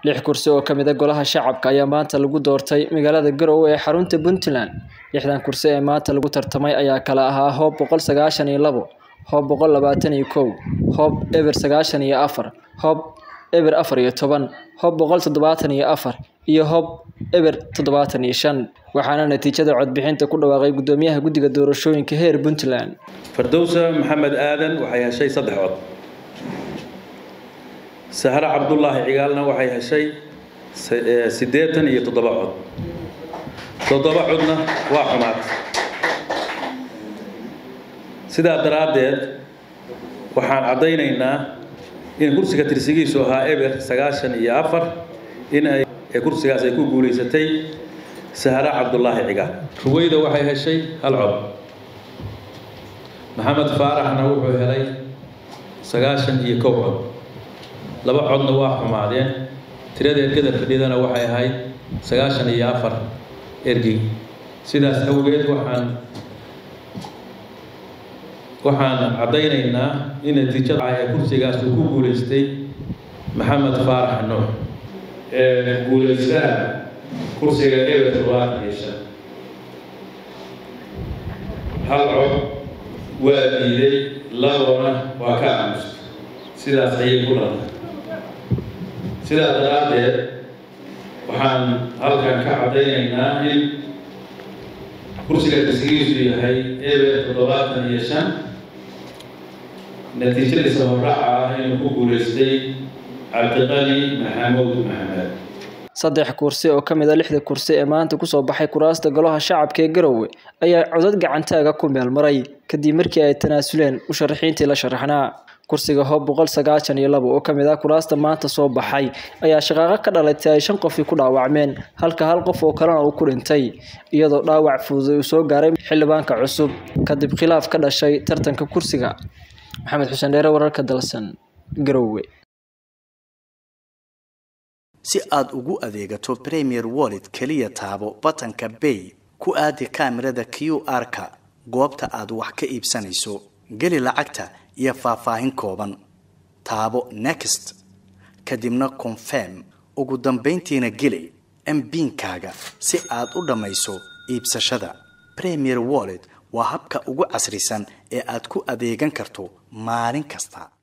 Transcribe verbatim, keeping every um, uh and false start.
lix kursi oo kamid ah golaha shacabka ayaa maanta lagu doortay magaalada Garowe ee xarunta Puntland. lixdan kursi ee maanta lagu tartamay ayaa kala ahaa Hoob boqol sagaashan iyo labo, Hoob boqol labaatan iyo kow, Hoob eber sagaashan iyo afar, Hoob eber afar iyo toban, Hoob boqol toddobaatan iyo afar iyo Hoob eber toddobaatan iyo shan. waxaana natiijada codbixinta ku dhawaaqay gudoomiyaha guddiga doorashooyinka heer Puntland. Fardowsa Maxamed Aadan waxay heshay saddex cod. Sahra Cabdullaahi Cigaalna waxay heshay siddeetan iyo toddoba cod. toddoba codna waa xumaad. sidaa daraadeed waxaan cadaynaynaa in kursiga tirsigiisu ahaa eber sagaashan iyo afar in ay kursigaas ay ku guuleysatay Sahra Cabdullaahi Cigaal. Ruwayda waxay heshay hal cod. Maxamed Faaraxna wuxuu helay sagaashan iyo kow cod. laba codna waa xumaadeen. tirada ergada fadhidana waxay ahayd sagaashan iyo afar ergi. sidaas awgeed waxaan waxaan cadaynaynaa in natiijada ay kursigaas ku guuleystay Maxamed Faarax Nuux ee guuleystaha kursiga eber toddobaatan iyo shan. hal cod waa diiday, labona waa ka aamusay. sidaas ayay ku dhantay. sidaa daraadeed waxaan halkan ka cadaynaynaa in kursiga tirsigiisu yahay eber toddobaatan iyo shan. natiijadiisa horraaca ah inuu ku guuleystay Cabdiqani Maxamuud Maxamed. saddex kursi oo kamid ah lixda kursi ee maanta ku soo baxay kuraasta golaha shacabka ee Garowe ayaa codad gacantaaga ku meel maray kadib markii ay tanaasuleen musharaxiintii la sharaxnaa. kursiga Hoob boqol sagaashan iyo labo oo kamid ah kuraasta maanta soo baxay ayaa shaqaaqa ka dhalatay ay shan qof ku dhaawacmeen halka hal qof oo kalena uu ku dhintay iyadoo dhaawac fudud uu soo gaaray xildhibaanka cusub kadib khilaaf ka dhashay tartanka kursiga. Maxamed Xuseen Dheere, wararka dalsan, Garowe. si aad ugu adeegato Premier Wallet kaliya taabo batanka Pay ku aadi kaamirada Q R-ka goobta aad wax ka iibsanayso, gali lacagta iyo faahfaahin kooban, taabo Next kadibna Confirm, ugu dambeyntiina gali M PIN-kaaga si aad u dhamayso iibsashada. Premier Wallet waa habka ugu casrisan ee aad ku adeegan karto maalin kasta.